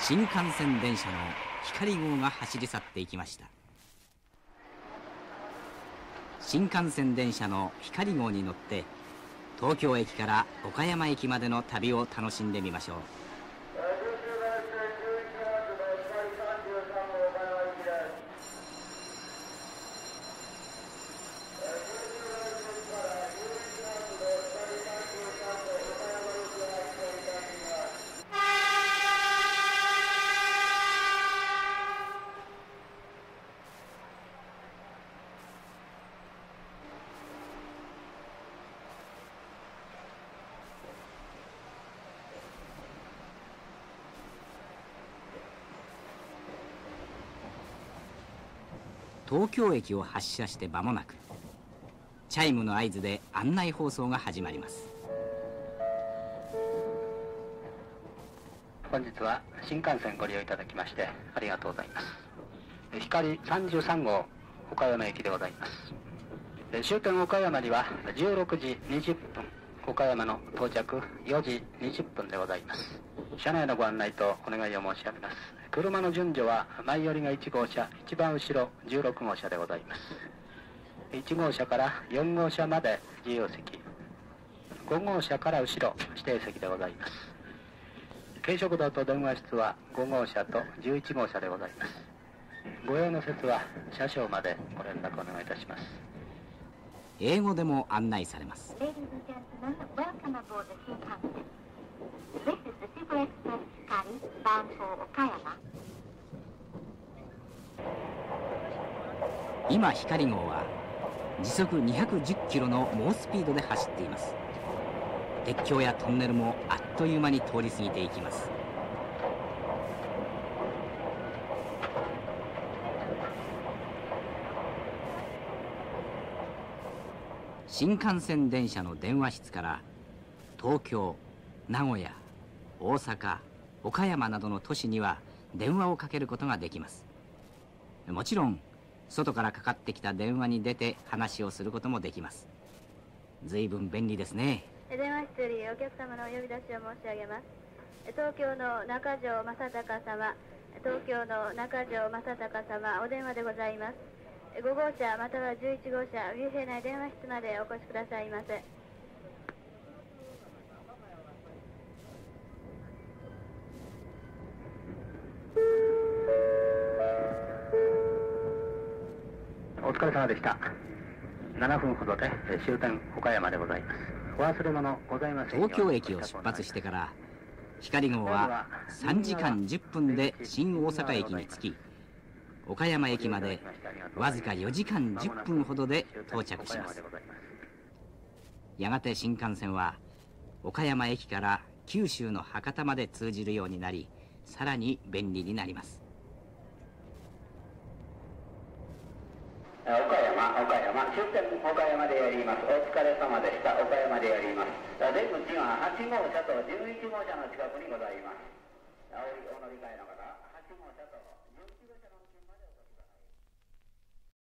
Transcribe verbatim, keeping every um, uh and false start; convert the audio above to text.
新幹線電車の光号が走り去っていきました。新幹線電車の光号に乗って東京駅から岡山駅までの旅を楽しんでみましょう。東京駅を発車して間もなくチャイムの合図で案内放送が始まります。 本日は新幹線ご利用いただきましてありがとうございます。光さんじゅうさん号岡山駅でございます。終点岡山にはじゅうろくじにじゅっぷん、岡山の到着よじにじゅっぷんでございます。車内のご案内とお願いを申し上げます。車の順序は前寄りがいち号車、一番後ろじゅうろく号車でございます。いち号車からよん号車まで自由席、ご号車から後ろ指定席でございます。軽食堂と電話室はご号車とじゅういち号車でございます。ご用の説は車掌までご連絡お願いいたします。 英語でも案内されます。今光号は時速にひゃくじゅっキロの猛スピードで走っています。鉄橋やトンネルもあっという間に通り過ぎていきます。新幹線電車の電話室から東京、名古屋、大阪、岡山などの都市には電話をかけることができます。もちろん外からかかってきた電話に出て話をすることもできます。随分便利ですね。 電話室よりお客様のお呼び出しを申し上げます。東京の中条正隆様、東京の中条正隆様、お電話でございます。ご号車またはじゅういち号車、竜兵内電話室までお越しくださいませ。 お疲れ様でした。ななふんほどで終点岡山でございます。お忘れ物ございませんよう東京駅を出発してから光号はさんじかんじゅっぷんで新大阪駅に着き、岡山駅までわずかよじかんじゅっぷんほどで到着します。やがて新幹線は岡山駅から九州の博多まで通じるようになり、さらに便利になります。 岡山、岡山、終点岡山でやります。お疲れ様でした。岡山でやります。出口ははち号車とじゅういち号車の近くにございます。青いお乗り換えの方、はち号車と